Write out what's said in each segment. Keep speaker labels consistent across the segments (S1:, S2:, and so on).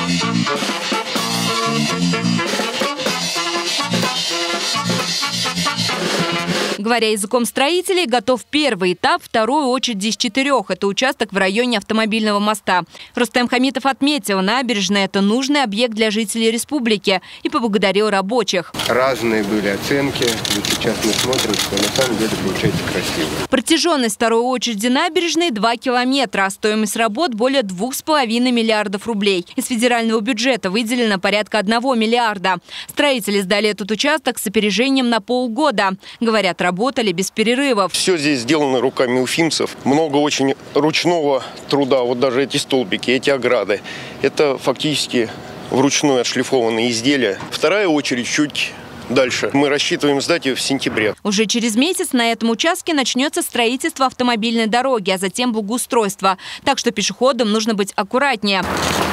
S1: Говоря языком строителей, готов первый этап второй очереди из 4. Это участок в районе автомобильного моста. Рустем Хамитов отметил, набережная – это нужный объект для жителей республики и поблагодарил рабочих.
S2: Разные были оценки. Вот сейчас мы смотрим, что на самом деле получается красиво.
S1: Протяженность второй очереди набережной – 2 километра, а стоимость работ – более 2,5 миллиардов рублей. Из федерального бюджета выделено порядка 1 миллиарда. Строители сдали этот участок с опережением на полгода. Говорят, работали без перерывов.
S3: Все здесь сделано руками уфимцев. Много очень ручного труда. Вот даже эти столбики, эти ограды. Это фактически вручную отшлифованные изделия. Вторая очередь чуть дальше. Мы рассчитываем сдать ее в сентябре.
S1: Уже через месяц на этом участке начнется строительство автомобильной дороги, а затем благоустройство. Так что пешеходам нужно быть аккуратнее.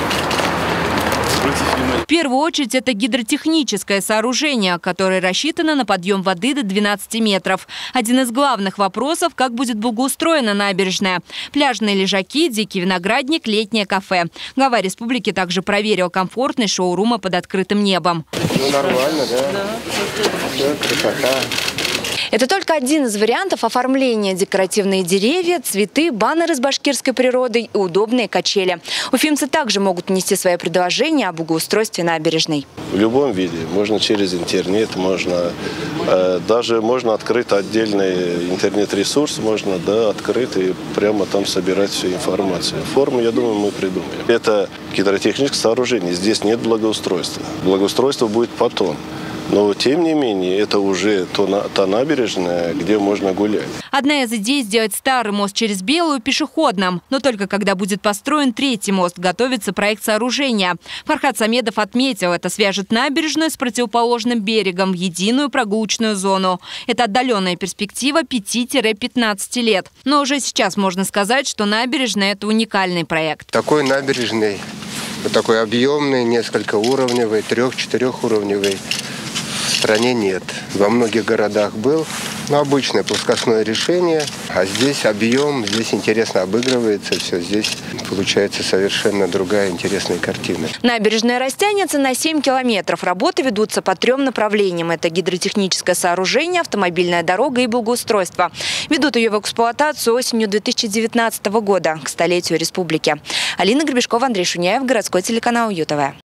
S1: В первую очередь это гидротехническое сооружение, которое рассчитано на подъем воды до 12 метров. Один из главных вопросов – как будет благоустроена набережная. Пляжные лежаки, дикий виноградник, летнее кафе. Глава республики также проверил комфортность шоурума под открытым небом.
S2: Ну, нормально, да? Да, красота.
S1: Это только один из вариантов оформления: декоративные деревья, цветы, баннеры с башкирской природой и удобные качели. Уфимцы также могут внести свои предложения о благоустройстве набережной.
S4: В любом виде. Можно через интернет, даже можно открыть отдельный интернет-ресурс, можно открыть и прямо там собирать всю информацию. Форму, я думаю, мы придумаем. Это гидротехническое сооружение, здесь нет благоустройства. Благоустройство будет потом. Но, тем не менее, это уже та набережная, где можно гулять.
S1: Одна из идей – сделать старый мост через Белую пешеходным. Но только когда будет построен третий мост, готовится проект сооружения. Фархад Самедов отметил, это свяжет набережную с противоположным берегом в единую прогулочную зону. Это отдаленная перспектива 5-15 лет. Но уже сейчас можно сказать, что набережная – это уникальный проект.
S2: Такой набережный, такой объемный, несколько уровневый, 3-4-уровневый. В стране нет. Во многих городах был, но обычное плоскостное решение. А здесь объем, здесь интересно обыгрывается все. Здесь получается совершенно другая интересная картина.
S1: Набережная растянется на 7 километров. Работы ведутся по 3 направлениям. Это гидротехническое сооружение, автомобильная дорога и благоустройство. Ведут ее в эксплуатацию осенью 2019 года, к столетию республики. Алина Гребешкова, Андрей Шуняев, городской телеканал ЮТВ.